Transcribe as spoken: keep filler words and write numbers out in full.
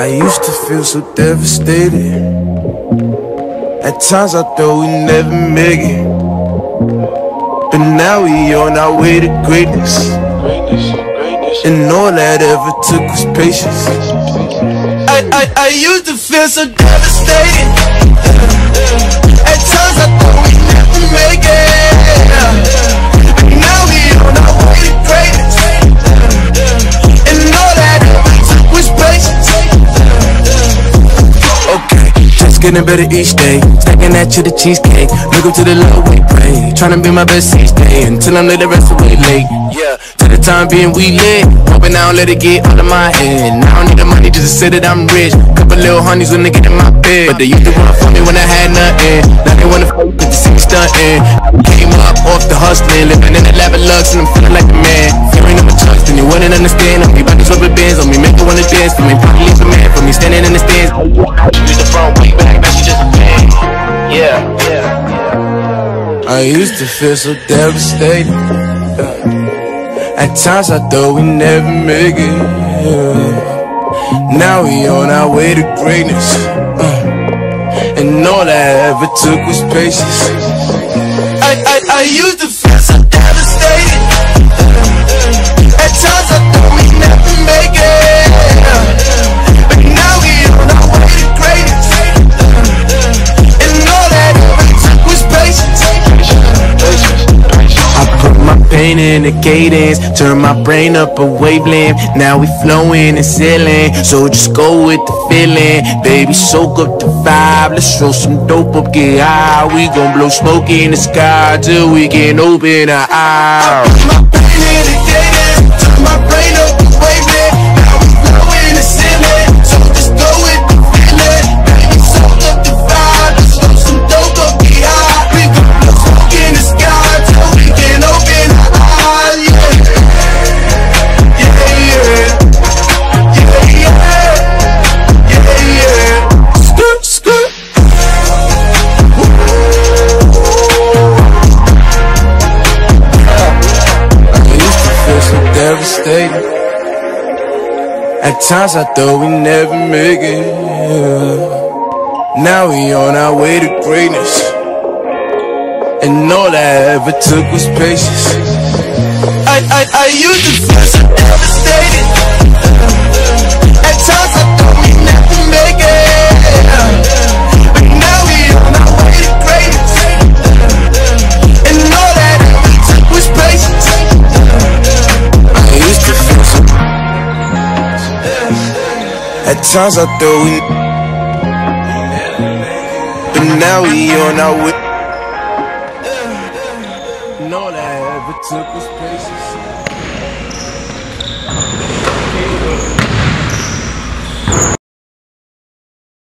I used to feel so devastated. At times I thought we'd never make it, but now we on our way to greatness. And all that ever took was patience. I, I, I used to feel so devastated. At times I thought we'd never make it, but now we on our way to greatness. And all that ever took was patience. Okay, just getting better each day. Stacking that to the cheesecake. Look up to the Lord, we pray. Trying to be my best each day until I'm late the rest of the way late. Yeah, to the time being we lit. Hoping I don't let it get out of my head. Now I don't need the money just to say that I'm rich. Couple little honeys when they get in my bed, but they used to wanna fuck me when I had nothing. Now they wanna fuck me to see me stunting. Came up off the hustling, living in the lava lux, and I'm feeling like a man. Fearing I'm a trust, and you wouldn't understand. On me, but these rubber bands on me, make you wanna dance for me. Probably leave a man for me, standing in the stands. Use the front way back, now she just a fan. Yeah, yeah. I used to feel so devastated. At times I thought we'd never make it. Now we on our way to greatness, and all I ever took was patience. I, I, I used to feel so devastated. At times I thought we'd never make it, but now we on our way to greatness, and all that ever took was patience. I put my pain in the cadence, turn my brain up a wavelength. Now we flowing and sailing, so just go with the feeling. Baby, soak up the vibe, let's throw some dope up, get high. We gon' blow smoke in the sky till we can open our eyes. I put my pain in the cadence, turn my brain up a wavelength. Now we flowing and sailing, so just go with the feeling. Baby, soak up the vibe, let's throw some dope up, get high. We gon' blow smoke in the sky till we can open our eyes. Yeah, yeah, yeah, yeah, yeah, yeah, yeah. Skirt, skirt. I used to feel so devastated. At times I thought we'd never make it. Now we on our way to greatness, and all I ever took was patience. I, I, I used to feel so devastated. At times I thought we'd never make it, but now we on our way to greatness, and all that ever took was patience. I used to feel so. At times I thought we, but now we on our way. And all I ever took was patience.